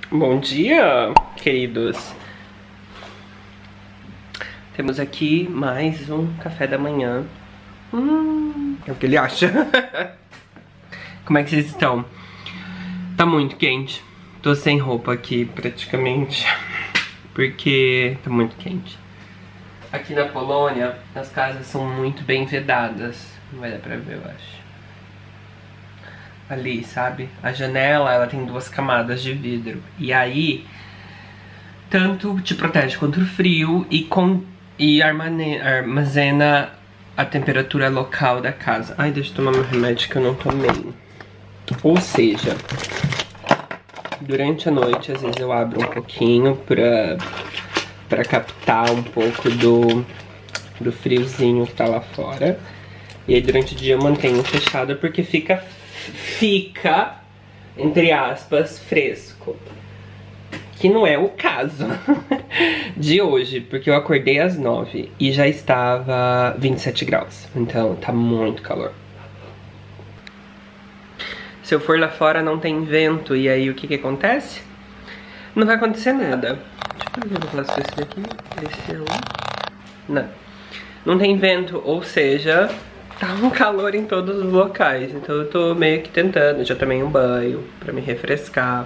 Bom dia, queridos. Temos aqui mais um café da manhã. É o que ele acha. Como é que vocês estão? Tá muito quente. Tô sem roupa aqui praticamente, porque tá muito quente. Aqui na Polônia, as casas são muito bem vedadas. Não vai dar pra ver, eu acho. Ali, sabe? A janela, ela tem 2 camadas de vidro. E aí, tanto te protege contra o frio e armazena a temperatura local da casa. Ai, deixa eu tomar meu remédio que eu não tomei. Ou seja, durante a noite, às vezes eu abro um pouquinho pra captar um pouco do friozinho que tá lá fora. E aí durante o dia eu mantenho fechado porque fica, entre aspas, fresco. Que não é o caso de hoje, porque eu acordei às 9 e já estava 27 graus. Então tá muito calor. Se eu for lá fora não tem vento, e aí o que acontece? Não vai acontecer nada. Deixa eu ver se eu faço esse daqui. Esse é um... Não tem vento, ou seja... Tá um calor em todos os locais, então eu tô meio que tentando. Já tomei um banho pra me refrescar.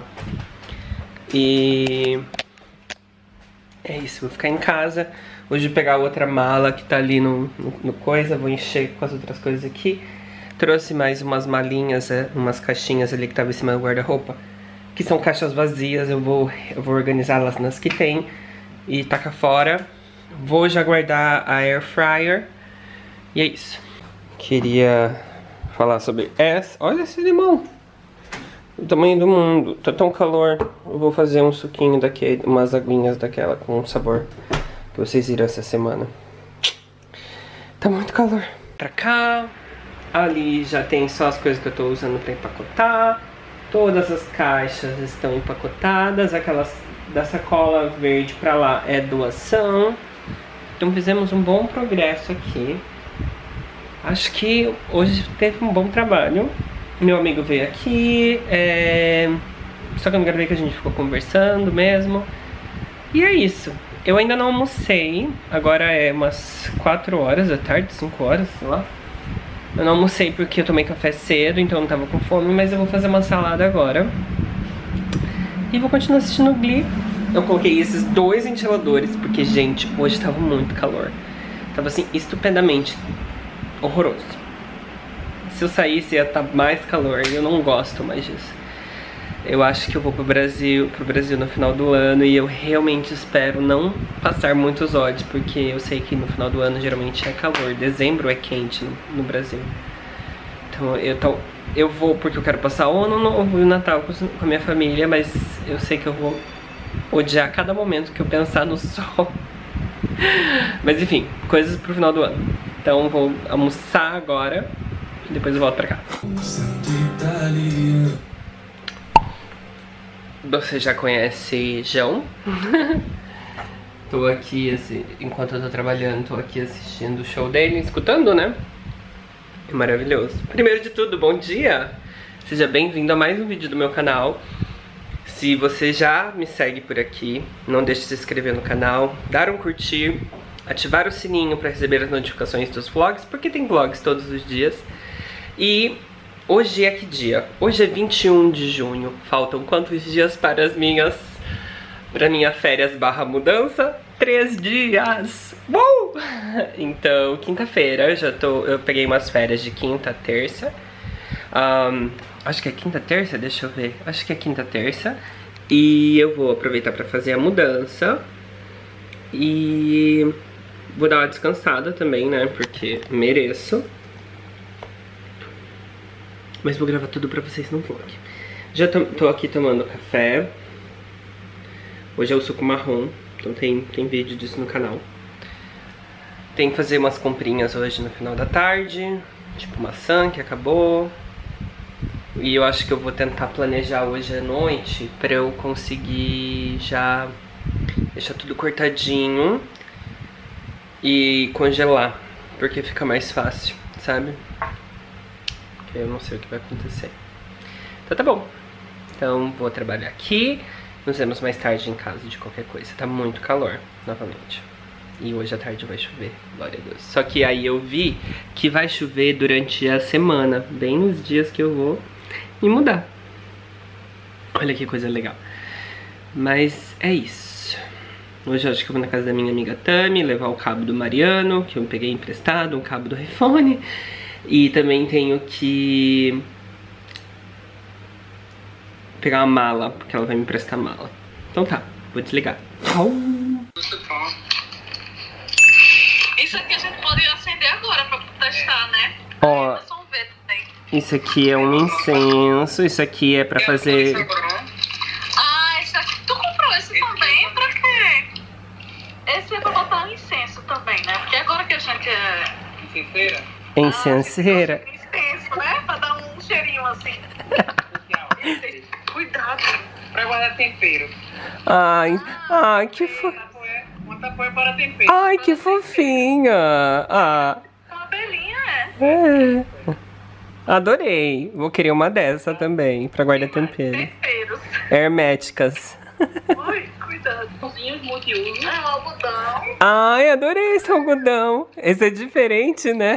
E é isso, vou ficar em casa. Hoje vou pegar outra mala que tá ali no coisa. Vou encher com as outras coisas aqui. Trouxe mais umas malinhas, umas caixinhas ali que tava em cima do guarda-roupa, que são caixas vazias. Eu vou organizá-las nas que tem e tacar fora. Vou já guardar a air fryer. E é isso. Queria falar sobre essa. Olha esse limão, o tamanho do mundo. Tá tão calor. Eu vou fazer um suquinho daqui, umas aguinhas daquela com sabor, que vocês viram essa semana. Tá muito calor. Pra cá. Ali já tem só as coisas que eu tô usando pra empacotar. Todas as caixas estão empacotadas. Aquelas da sacola verde pra lá é doação. Então fizemos um bom progresso aqui. Acho que hoje teve um bom trabalho. Meu amigo veio aqui, só que eu não gravei, que a gente ficou conversando mesmo. E é isso. Eu ainda não almocei. Agora é umas 4 horas da tarde, 5 horas, sei lá. Eu não almocei porque eu tomei café cedo, então eu não tava com fome. Mas eu vou fazer uma salada agora. E vou continuar assistindo Glee. Eu coloquei esses 2 ventiladores porque, gente, hoje tava muito calor. Tava assim, estupendamente horroroso. Se eu saísse ia estar mais calor e eu não gosto mais disso. Eu acho que eu vou pro Brasil no final do ano, e eu realmente espero não passar muitos ódios, porque eu sei que no final do ano geralmente é calor. Dezembro é quente no Brasil. Então eu vou porque eu quero passar o ano novo e o Natal com a minha família, mas eu sei que eu vou odiar cada momento que eu pensar no sol. Mas enfim, coisas pro final do ano. Então vou almoçar agora e depois eu volto pra cá. Você já conhece João? Tô aqui, assim, enquanto eu tô trabalhando, tô aqui assistindo o show dele, escutando, né? É maravilhoso. Primeiro de tudo, bom dia! Seja bem-vindo a mais um vídeo do meu canal. Se você já me segue por aqui, não deixe de se inscrever no canal, dar um curtir, ativar o sininho para receber as notificações dos vlogs, porque tem vlogs todos os dias. E hoje é que dia? Hoje é 21 de junho. Faltam quantos dias para minha férias / mudança? 3 dias! Então, quinta-feira, eu peguei umas férias de quinta, terça. Acho que é quinta, terça, deixa eu ver. Acho que é quinta, terça. E eu vou aproveitar pra fazer a mudança. E vou dar uma descansada também, né? Porque mereço. Mas vou gravar tudo pra vocês no vlog. Já tô aqui tomando café. Hoje é o suco marrom. Então tem vídeo disso no canal. Tem que fazer umas comprinhas hoje no final da tarde. Tipo maçã que acabou. E eu acho que eu vou tentar planejar hoje à noite pra eu conseguir já deixar tudo cortadinho e congelar, porque fica mais fácil, sabe? Porque eu não sei o que vai acontecer. Então tá bom. Então vou trabalhar aqui nos vemos mais tarde em casa de qualquer coisa. Tá muito calor, novamente. E hoje à tarde vai chover, glória a Deus. Só que aí eu vi que vai chover durante a semana, bem nos dias que eu vou me mudar. Olha que coisa legal. Mas é isso. Hoje eu acho que eu vou na casa da minha amiga Tami, levar o cabo do Mariano, que eu peguei emprestado, um cabo do iPhone. E também tenho que pegar uma mala, porque ela vai me emprestar a mala. Então tá, vou desligar. Tchau! Isso aqui a gente pode acender agora pra testar, né? Ó, isso aqui é um incenso, isso aqui é pra fazer... Ah, esse aqui, tu comprou esse também? Pra quê? Esse é pra botar um incenso também, né? Porque agora que a gente é... Incenseira? Incenseira? Incenso, né? Pra dar um cheirinho assim. Cuidado. Pra guardar tempero. Ai, que Uma tapoeira para tempero. Ai, que fofinha! Uma abelhinha, é. Adorei. Vou querer uma dessa também, pra guardar tempero. Temperos. Herméticas. Ui, cuidado. Cozinhos multiuso. É, o algodão. Ai, adorei esse algodão. Esse é diferente, né?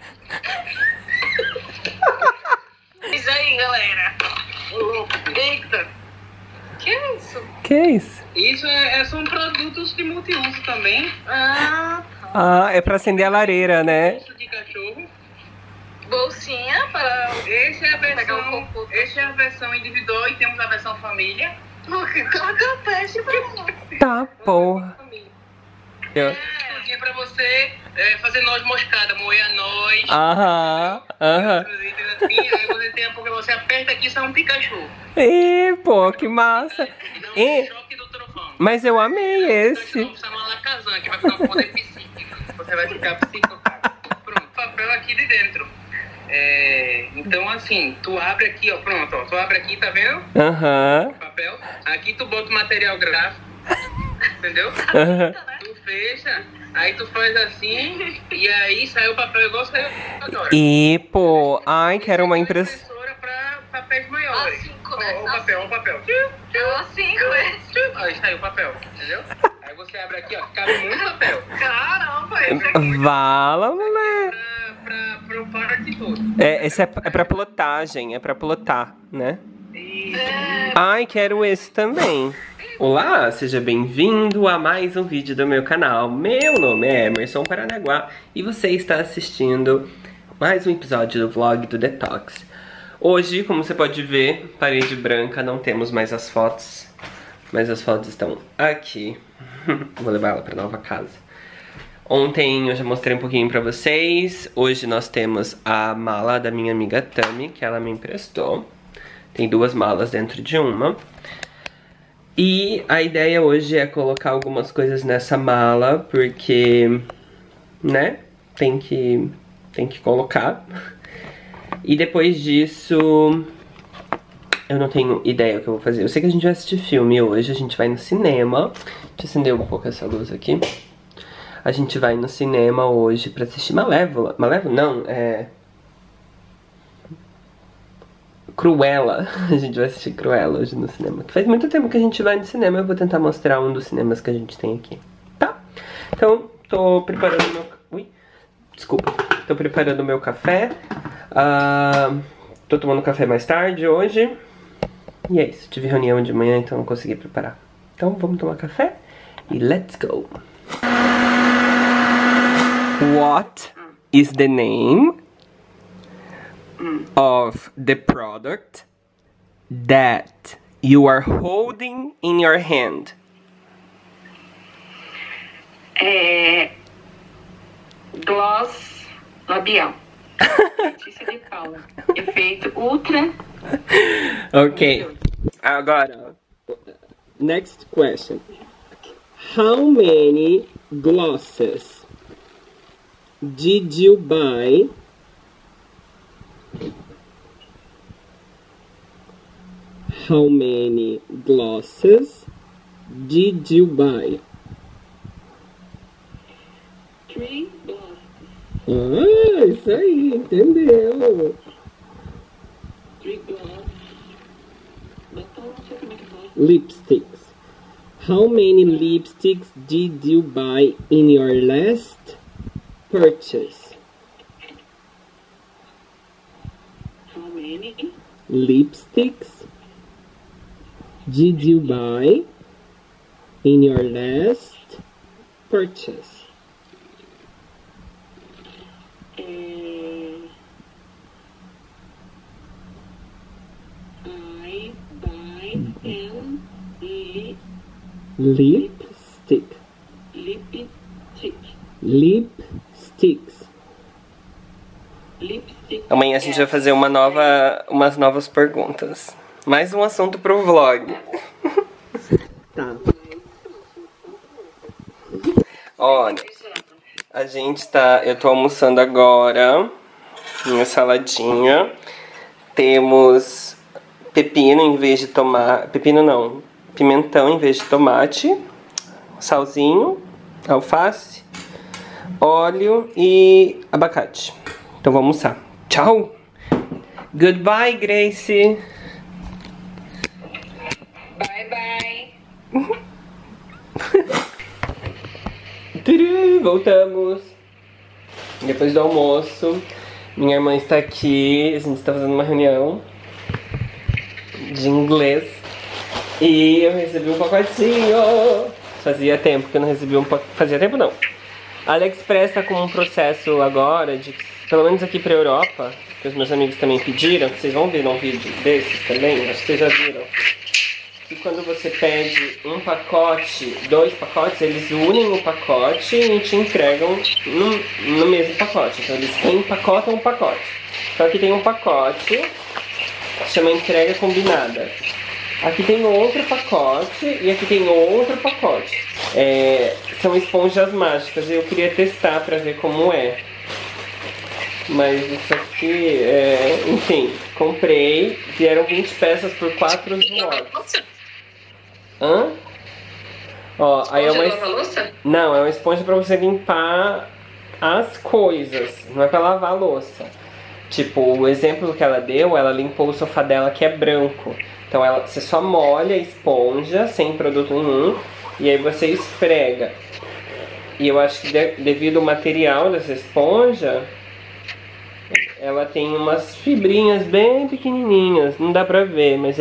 Diz aí, galera. Eita. Que é isso? Que é isso? Isso são produtos de multiuso também. É pra acender a lareira, né? Bolsa de cachorro. Bolsinha para Essa é a pegar o versão, cocô. essa é a versão individual e temos a versão família. Coloca peixe pra nós. Tá, porra. Cozinha pra você fazer noz moscada, moer a noz. Aham. Aí você tem porque você aperta aqui, sai um Pikachu. Pô, que massa. Dá um choque do trovão. Mas eu amei esse. Vamos chamar Lacazan, que vai ficar um poder psíquico. Você vai ficar psicopata. Pronto, papel aqui de dentro. Então assim, tu abre aqui, ó, pronto, ó, tu abre aqui, tá vendo? Papel. Aqui tu bota o material gráfico, entendeu? Tu fecha, aí tu faz assim, e aí sai o papel igual saiu agora. Ai, quero uma impressora. Impressora pra papéis maiores. A5, né? Ó, o papel. Aí saiu o papel, entendeu? Aí você abre aqui, ó, cabe muito papel. Caramba, esse aqui. Vala, mulher. Pro parte todo. Esse é pra plotagem, é pra plotar, né? Isso. Ai, quero esse também. Olá, seja bem-vindo a mais um vídeo do meu canal. Meu nome é Emerson Paranaguá e você está assistindo mais um episódio do vlog do Detox. Hoje, como você pode ver, parede branca, não temos mais as fotos, mas as fotos estão aqui. Vou levar ela pra nova casa. Ontem eu já mostrei um pouquinho pra vocês. Hoje nós temos a mala da minha amiga Tami, que ela me emprestou. Tem duas malas dentro de uma. E a ideia hoje é colocar algumas coisas nessa mala, porque, né, tem que colocar. E depois disso, eu não tenho ideia o que eu vou fazer. Eu sei que a gente vai assistir filme hoje, a gente vai no cinema. Deixa eu acender um pouco essa luz aqui. A gente vai no cinema hoje pra assistir Malévola. Malévola? Não, Cruella. A gente vai assistir Cruella hoje no cinema. Que faz muito tempo que a gente vai no cinema. Eu vou tentar mostrar um dos cinemas que a gente tem aqui. Tá? Então, tô preparando meu... Ui, desculpa. Tô preparando o meu café. Tô tomando café mais tarde hoje. E é isso. Tive reunião de manhã, então não consegui preparar. Então, vamos tomar café e let's go. What is the name of the product that you are holding in your hand? Gloss labial. Letícia de Paula. Efeito ultra. Ok. Agora, next question. How many glosses did you buy How many glosses did you buy? 3 glosses. Isso aí, entendeu? 3 glosses. Batom, não sei como é que fala. Lipsticks. How many lipsticks did you buy in your last purchase? How many? Lipsticks did you buy in your last purchase? I buy an Lipstick. lipstick. Lipsticks. Lipstick. Amanhã a gente vai fazer umas novas perguntas. Mais um assunto pro vlog. Tá. Olha, a gente tá... Eu tô almoçando agora. Minha saladinha. Temos pepino em vez de tomate... Pepino não. Pimentão em vez de tomate. Salzinho. Alface. Óleo e abacate. Então vamos almoçar. Tchau! Goodbye, Gracie! Bye, bye. Voltamos! Depois do almoço. Minha irmã está aqui. A gente está fazendo uma reunião de inglês. E eu recebi um pacotinho. Fazia tempo que eu não recebi um pacotinho. Fazia tempo não. A AliExpress está com um processo agora de, pelo menos aqui pra Europa, que os meus amigos também pediram, que vocês vão ver num vídeo desses também, acho que vocês já viram. Que quando você pede um pacote, 2 pacotes, eles unem o pacote e te entregam no mesmo pacote. Então eles empacotam o pacote. Então aqui tem um pacote, que chama entrega combinada. Aqui tem outro pacote e aqui tem outro pacote. São esponjas mágicas e eu queria testar pra ver como é. Mas isso aqui, enfim, comprei. Vieram 20 peças por 4 zlotys. Hã? Ó, aí é uma... louça? Não, é uma esponja pra você limpar as coisas. Não é pra lavar a louça. Tipo, o exemplo que ela deu, ela limpou o sofá dela que é branco. Então você só molha a esponja, sem produto nenhum, e aí você esfrega. E eu acho que devido ao material dessa esponja, ela tem umas fibrinhas bem pequenininhas, não dá pra ver, mas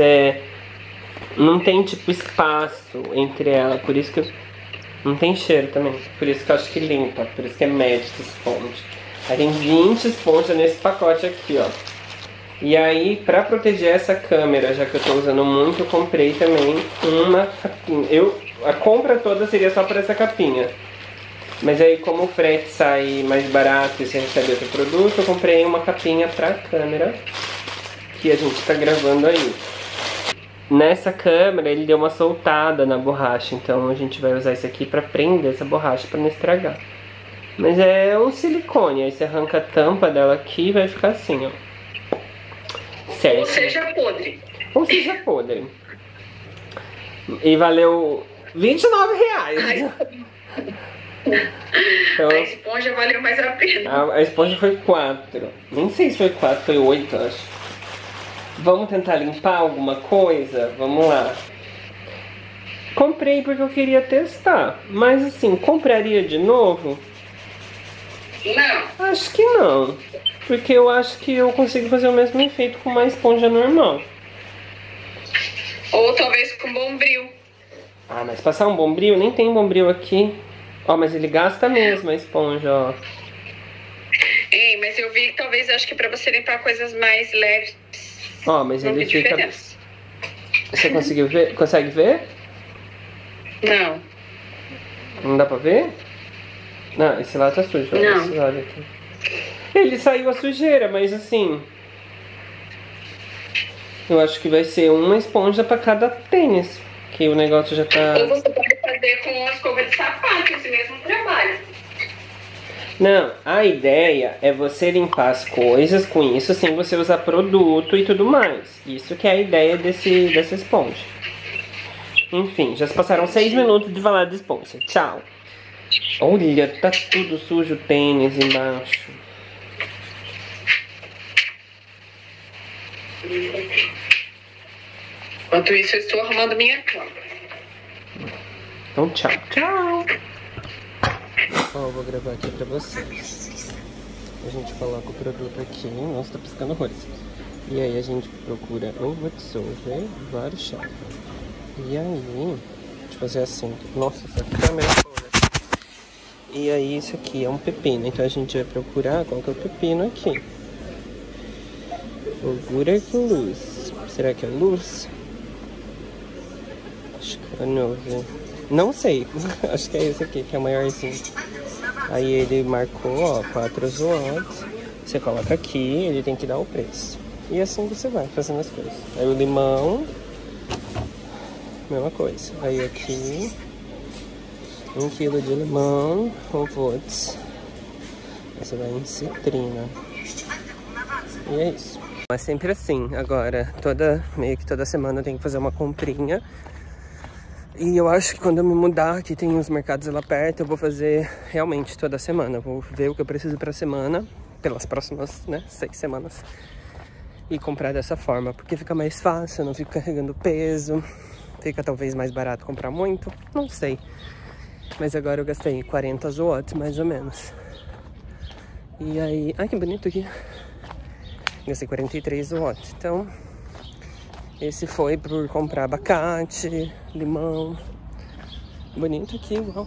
não tem tipo espaço entre ela, por isso que não tem cheiro também, por isso que eu acho que limpa, por isso que é Magic Sponge. Aí tem 20 esponjas nesse pacote aqui, ó. E aí, pra proteger essa câmera, já que eu tô usando muito, eu comprei também uma capinha. A compra toda seria só por essa capinha. Mas aí, como o frete sai mais barato e você recebe outro produto, eu comprei uma capinha pra câmera, que a gente tá gravando aí. Nessa câmera, ele deu uma soltada na borracha, então a gente vai usar isso aqui pra prender essa borracha pra não estragar. Mas é um silicone, aí você arranca a tampa dela aqui e vai ficar assim, ó. Certo. Ou seja, podre. Ou seja, podre. E valeu R$29. Então, A esponja valeu mais a pena. a esponja foi 4. Nem sei se foi 4, foi 8, acho. Vamos tentar limpar alguma coisa? Vamos lá. Comprei porque eu queria testar. Mas assim, compraria de novo? Não. Acho que não. Porque eu acho que eu consigo fazer o mesmo efeito com uma esponja normal. Ou talvez com bombril. Ah, mas passar um bombril? Nem tem bombril aqui. Ó, mas ele gasta mesmo a esponja, ó. Ei, mas eu vi que talvez, acho que pra você limpar coisas mais leves. Ó, mas não ele tem fica... diferença. Você conseguiu ver? Consegue ver? Não. Não dá pra ver? Não, esse lado tá sujo. Ó, Não. esse lado aqui. Ele saiu a sujeira, mas assim... Eu acho que vai ser uma esponja pra cada tênis. Que o negócio já tá... Ou você pode fazer com a escova de sapato, esse mesmo trabalho. Não, a ideia é você limpar as coisas com isso sem você usar produto e tudo mais. Isso que é a ideia dessa esponja. Enfim, já se passaram 6 minutos de falar de esponja. Tchau. Olha, tá tudo sujo o tênis embaixo. Enquanto isso, eu estou arrumando minha cama. Então, tchau. Tchau. Ó, eu vou gravar aqui pra vocês. A gente coloca o produto aqui. Nossa, tá piscando horrores. E aí a gente procura o voiceover, Warszawa. E aí, deixa eu fazer assim. Nossa, essa câmera toda. E aí, isso aqui é um pepino. Então a gente vai procurar qual que é o pepino aqui. Ogórek Luz. Será que é luz? Acho que é novo. Não sei. Acho que é esse aqui, que é o maiorzinho. Aí ele marcou, ó, 4 watts. Você coloca aqui, ele tem que dar o preço. E assim você vai fazendo as coisas. Aí o limão, mesma coisa. Aí aqui, 1 kg de limão, ou watts. Aí você vai em citrina. E é isso. É sempre assim. Agora, meio que toda semana eu tenho que fazer uma comprinha. E eu acho que quando eu me mudar, aqui tem uns mercados lá perto, eu vou fazer realmente toda semana. Eu vou ver o que eu preciso pra semana, pelas próximas, 6 semanas. E comprar dessa forma, porque fica mais fácil, eu não fico carregando peso. Fica talvez mais barato comprar muito, não sei. Mas agora eu gastei 40 watts, mais ou menos. E aí... Ai, que bonito aqui. Gastei 43 watts, então... Esse foi por comprar abacate, limão. Bonito aqui, igual.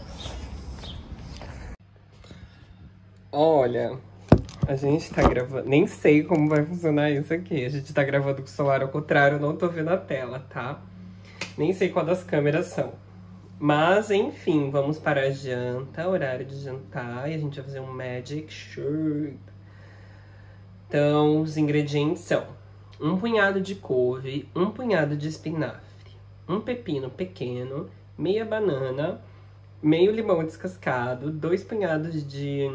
Olha, a gente tá gravando... Nem sei como vai funcionar isso aqui. A gente tá gravando com o celular ao contrário, eu não tô vendo a tela, tá? Nem sei qual das câmeras são. Mas, enfim, vamos para a janta, horário de jantar. E a gente vai fazer um magic shirt. Então, os ingredientes são... 1 punhado de couve, 1 punhado de espinafre, 1 pepino pequeno, meia banana, meio limão descascado, 2 punhados de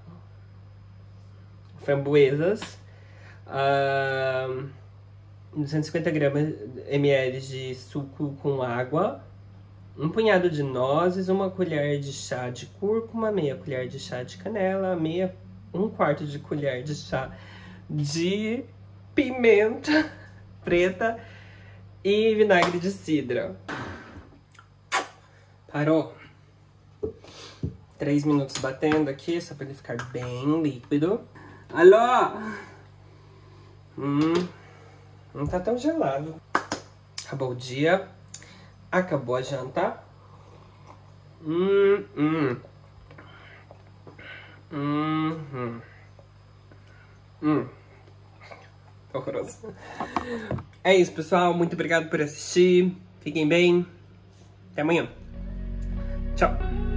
framboesas, 250 ml de suco com água, 1 punhado de nozes, 1 colher de chá de cúrcuma, meia colher de chá de canela, 1/4 de colher de chá de pimenta preta e vinagre de cidra. Parou. 3 minutos batendo aqui, só para ele ficar bem líquido. Alô? Não tá tão gelado. Acabou o dia. Acabou a janta. Horroroso. É isso, pessoal. Muito obrigado por assistir. Fiquem bem. Até amanhã. Tchau.